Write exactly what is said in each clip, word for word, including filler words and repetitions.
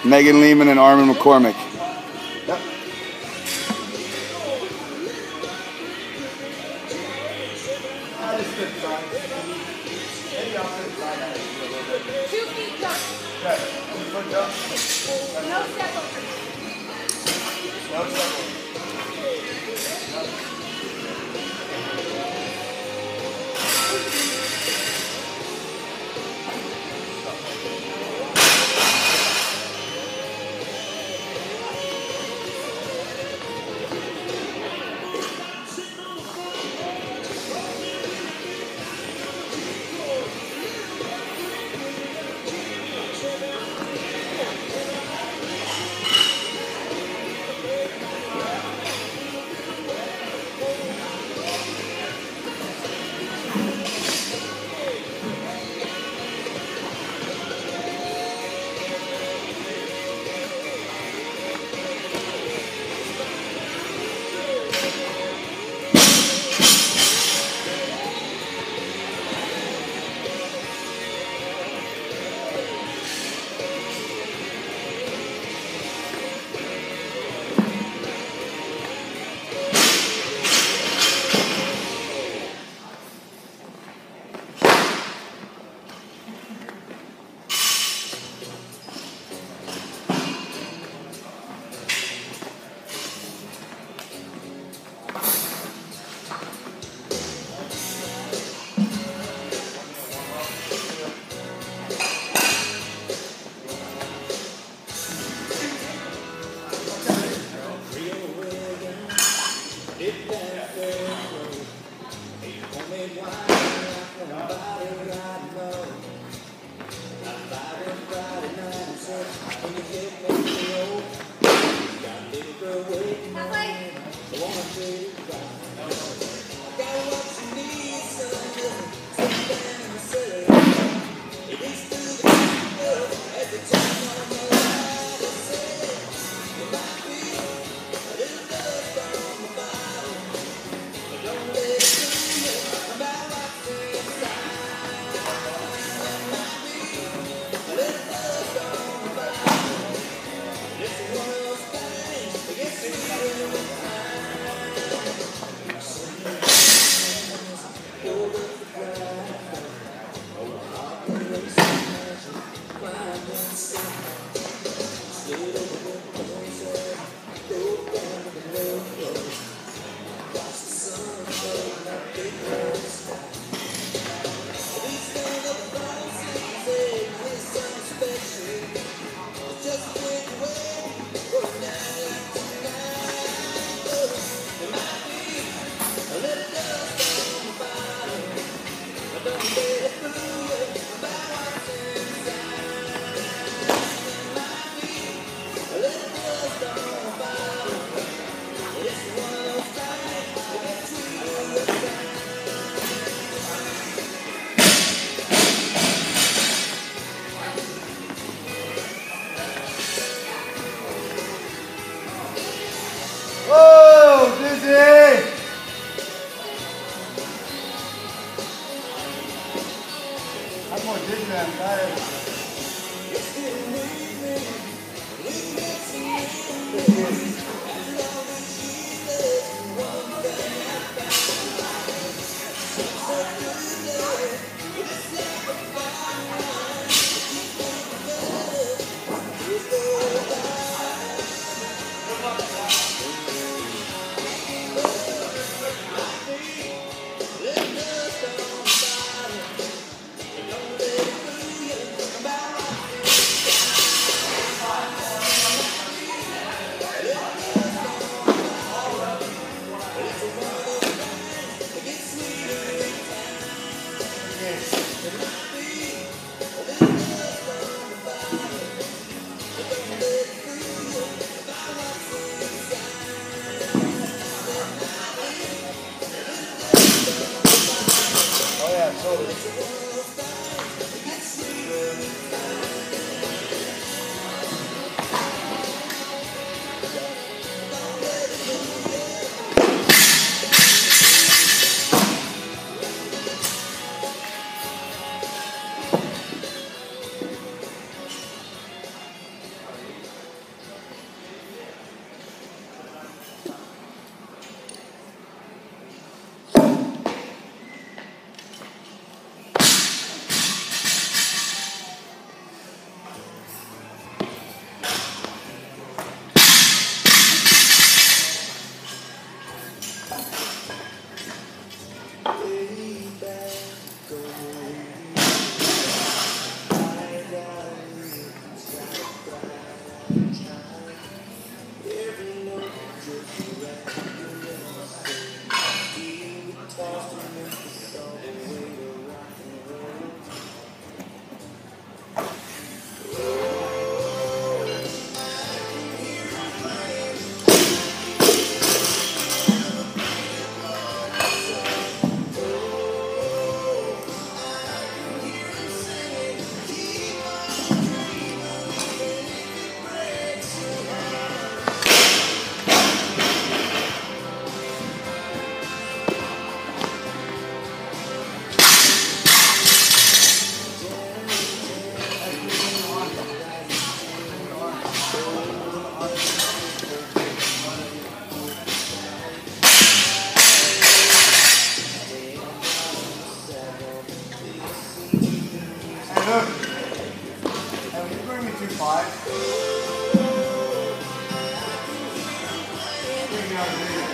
Megan Lehman and Armin McCormick. Yep. Two feet jump. Okay. Foot jump. No step over. No step over. Whoa, Dizzy! I'm more dizzy than I'm tired. Oh yeah, totally. Can you bring me two pies? Bring me out of here.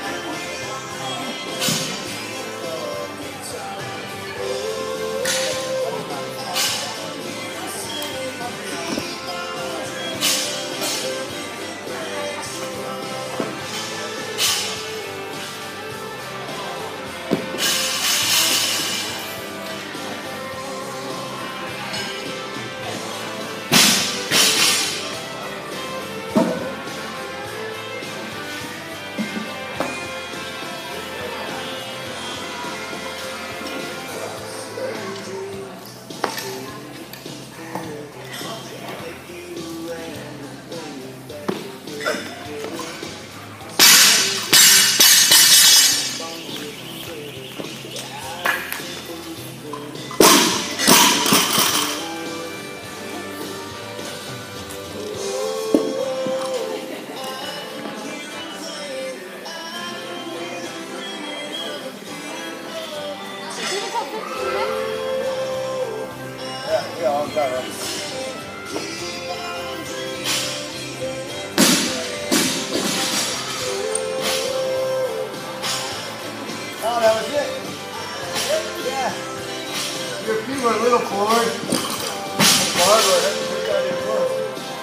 Yeah, yeah, I'll got it. Oh, that was it. Yeah. Your feet were a little forward. Barbara, that's a good idea for us.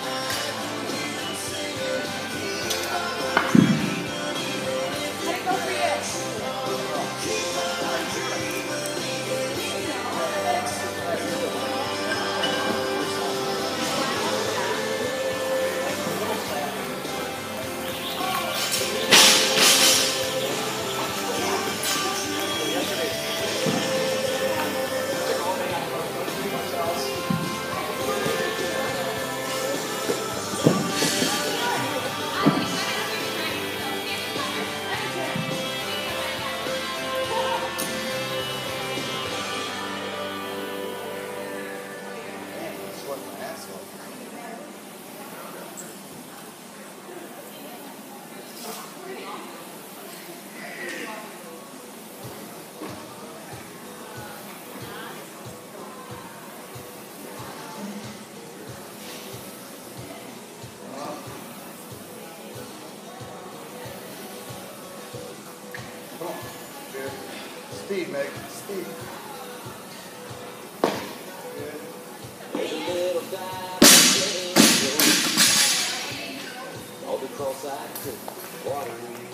How'd it go for you? Speed, Meg. Speed. All because I took water.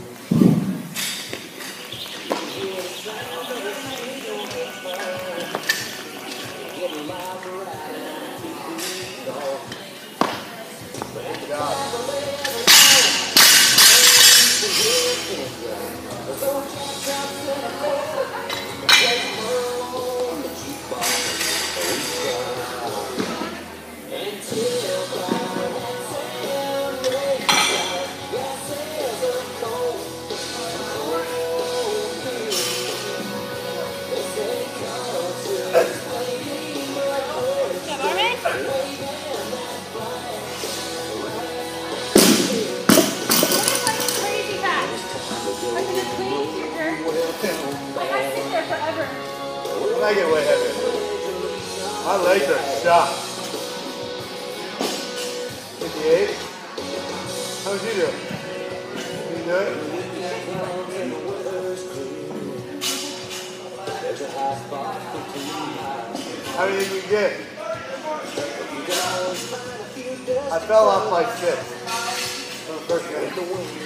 Getting my variety to go. Good job. Yeah, Marvin? Crazy fast. Like in a clean future. Like I sit there forever. When I get way heavy, my legs are shot. fifty-eight? How would you do? Can you do it? How many did you get? I fell off like six. On the first minute.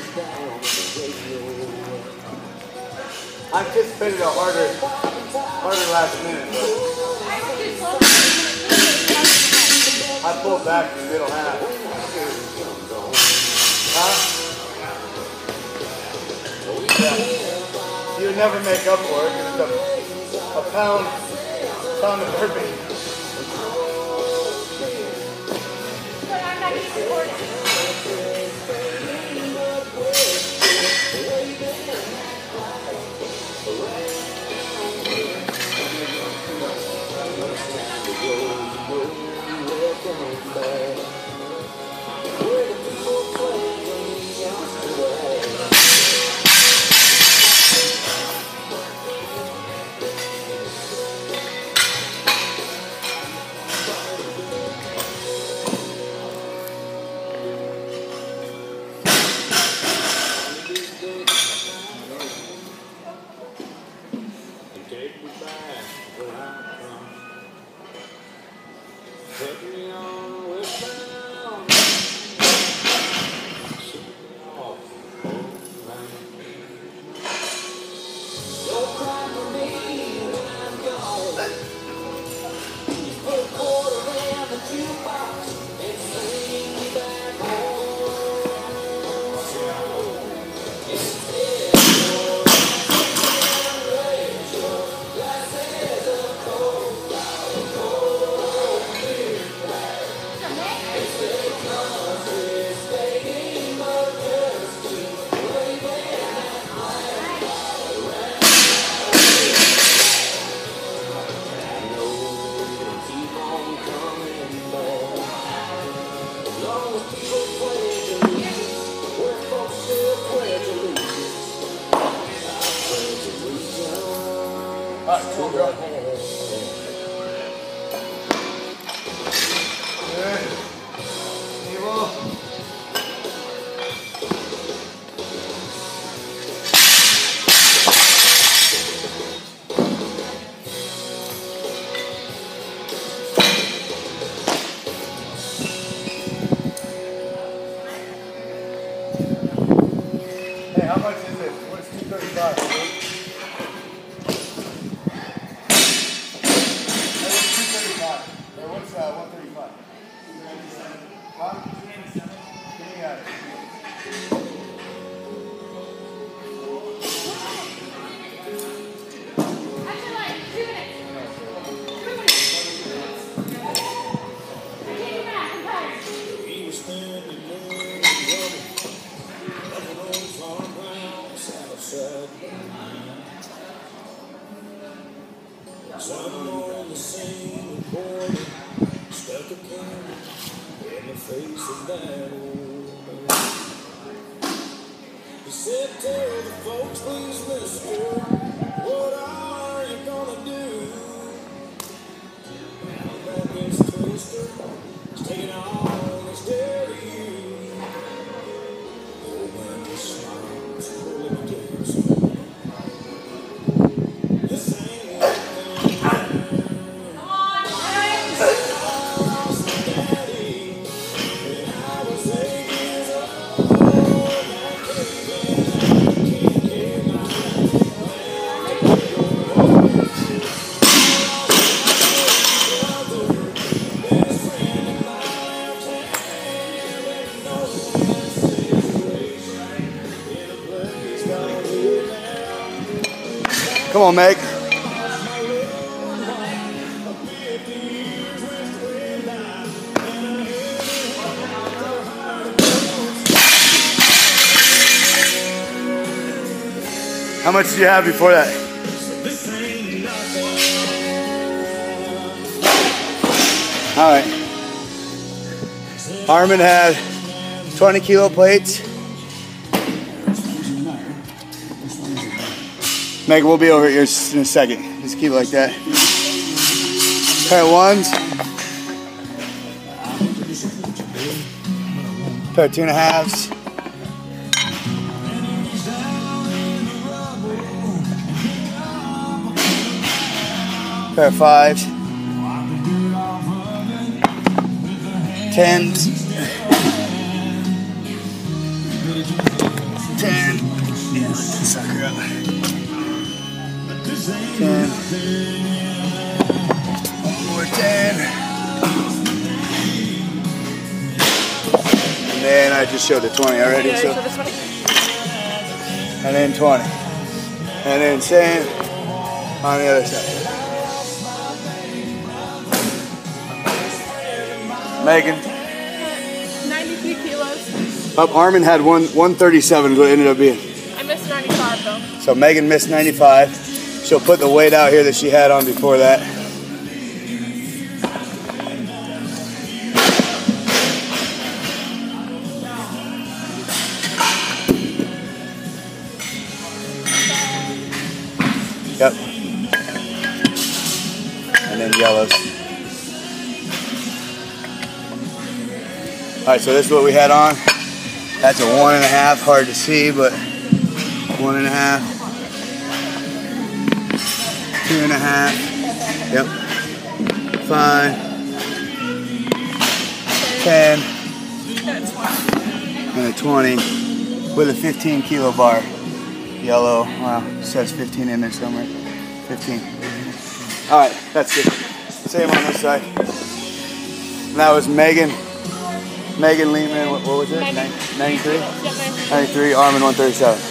I anticipated a harder, harder last minute, but I pulled back in the middle half. Huh? Yeah. You would never make up for it because it's a, a pound, pound of burpee. But I'm not going to support it. drop, come on, drop. Good. Stable. Hey, how much is it? What's two thirty-five? What's two thirty-five? Or what's uh, one thirty-five? Huh? Give me that. After like two minutes. Two minutes. I can't do math, I'm tired. He was standing there in the rubble, up an old farmhouse outside. Someone on the same corner stuck a camera in the face of that old man. He said, "Tell the folks, please, mister, what are you gonna do? Now that this twister is taking all that's dead to you." The old man just smiled, so let me tell you something. This ain't nothing. Come on, guys. Daddy, when I was eight years old, I came in, I came in, Come on, Meg. How much did you have before that? All right. Armin had twenty kilo plates. Megan, we'll be over at yours in a second. Just keep it like that. Pair of ones. Pair of two and a halves. Pair of fives. Tens. Ten. Yeah, let that sucker up. Ten. One more ten. And then I just showed the twenty already. So. And then twenty. And then same on the other side. Megan. ninety-three kilos. Up, Armin had one one thirty-seven is what it ended up being. I missed ninety-five though. So Megan missed ninety-five. She'll put the weight out here that she had on before that. Yep. And then yellows. All right, so this is what we had on. That's a one and a half, hard to see, but one and a half, two and a half, yep, five, ten, and a twenty with a fifteen kilo bar. Yellow, wow, it says fifteen in there somewhere, fifteen. All right, that's it. Same on this side. And that was Megan. Megan Lehman, what, what was it? ninety-three? ninety-three, Armin one thirty-seven.